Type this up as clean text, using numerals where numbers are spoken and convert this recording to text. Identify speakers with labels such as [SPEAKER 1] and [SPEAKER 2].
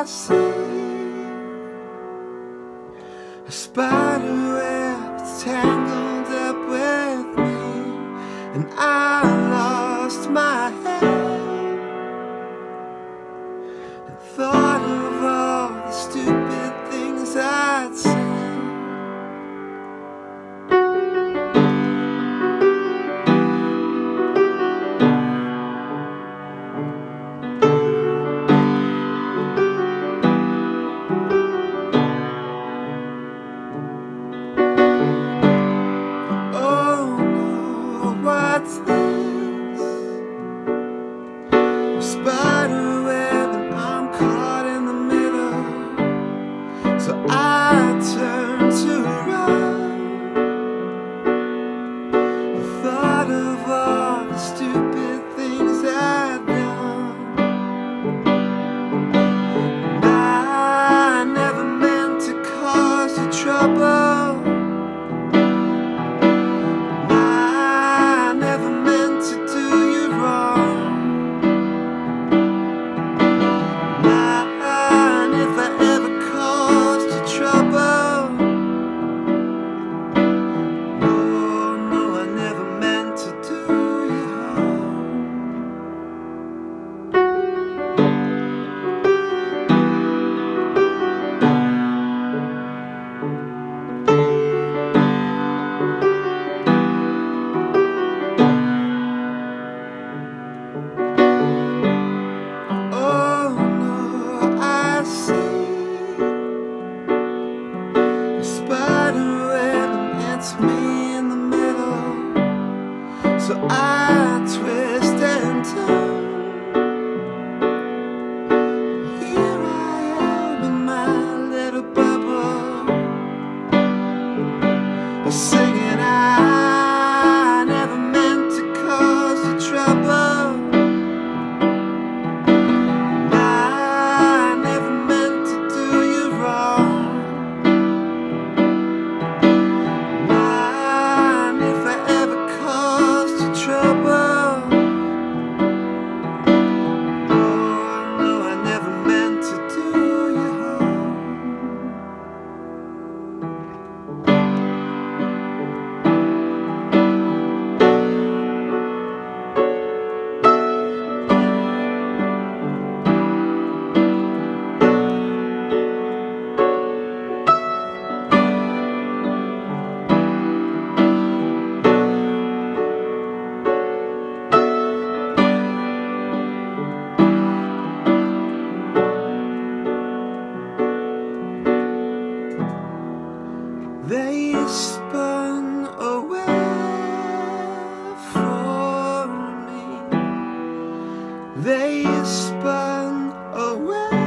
[SPEAKER 1] see a spider web tangled up with me, and I lost my head and thought of all the stupid things I'd said. What's this? A spider web and I'm caught in the middle. So I turn to run. The thought of all the stupid things I'd done. And I never meant to cause you trouble. Me in the middle, so I twist and turn. Here I am in my little bubble, singing I never meant to cause you trouble. I never meant to do you wrong. They spun away from me. They spun away.